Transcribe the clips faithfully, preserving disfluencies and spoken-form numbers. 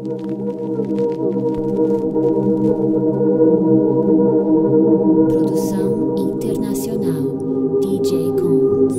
Produção internacional D J Combs.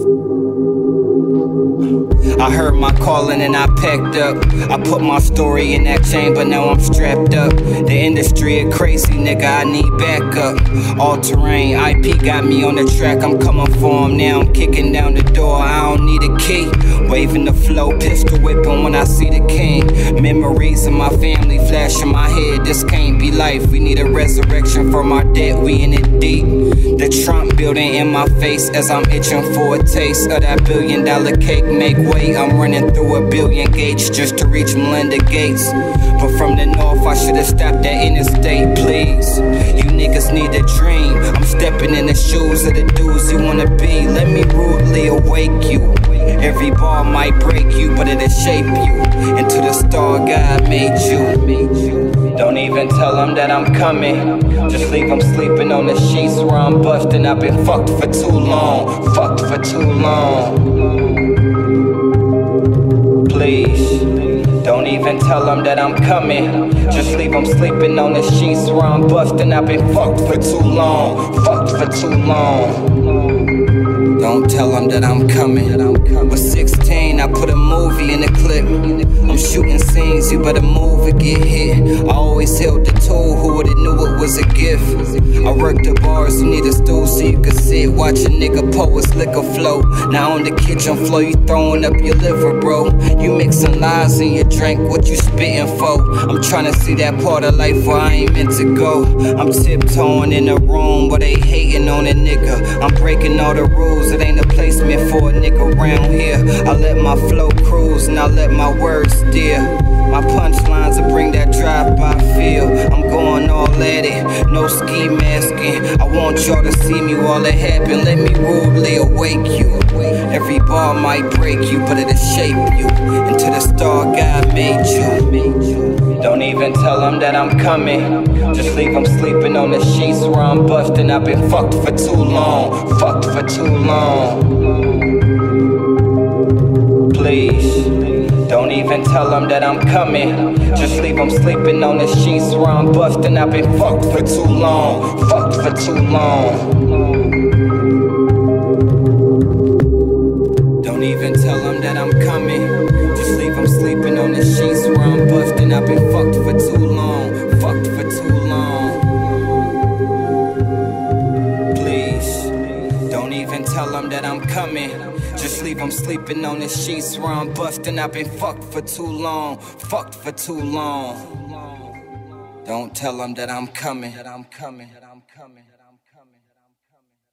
I heard my calling and I packed up. I put my story in that chamber, now I'm strapped up. The industry a crazy, nigga, I need backup. All terrain, I P got me on the track, I'm coming for him now. I'm kicking down the door, I don't need a key. Waving the flow, pistol whipping when I see the king. Memories of my family flash in my head, this can't be life. We need a resurrection from our dead, we in it deep. The Trump building in my face as I'm itching for a taste of that billion dollar cake. Make way, I'm running through a billion gates just to reach Melinda Gates. But from the north, I should've stopped at interstate, please. You niggas need a dream. I'm stepping in the shoes of the dudes you wanna be. Let me rudely awake you. Every bar might break you, but it'll shape you into the star God made you. Don't even tell them that I'm coming. Just leave them sleeping on the sheets where I'm busting. I've been fucked for too long, fucked for too long. Please, don't even tell them that I'm coming. Just leave them sleeping on the sheets where I'm busting. I've been fucked for too long, fucked for too long. Don't tell them that I'm coming. But sixteen, I put a movie in the clip. I'm shooting scenes, you better move or get hit. I always held the tool, who would've knew it was a gift. I work the bars, you need a stool so you can sit. Watch a nigga pour his liquor flow. Now on the kitchen floor, you throwing up your liver, bro. You mixing lies in your drink, what you spitting for? I'm trying to see that part of life where I ain't meant to go. I'm tiptoeing in the room where they hating on a nigga. I'm breaking all the rules, it ain't a placement for a nigga around here. I let my flow cruise and I let my words steer. My punchlines will bring that drive-by feel. I'm going all at it, no ski masking. I want y'all to see me while it happen. Let me rudely awake you. Every bar might break you, but it'll shape you into the star God made you. Don't even tell them that I'm coming. Just leave them sleeping on the sheets where I'm busting. I've been fucked for too long, fucked for too long. Please, don't even tell them that I'm coming. Just leave them sleeping on the sheets where I'm busting. I've been fucked for too long, fucked for too long. Don't even tell them that I'm coming. Just leave them sleeping on the sheets where I'm busting. I've been fucked for too long, fucked for too long. Please, don't even tell them that I'm coming. Just leave them sleeping on the sheets where I'm busting. I've been fucked for too long, fucked for too long. Don't tell them that I'm coming, that I'm coming, that I'm coming, that I'm coming, that I'm coming.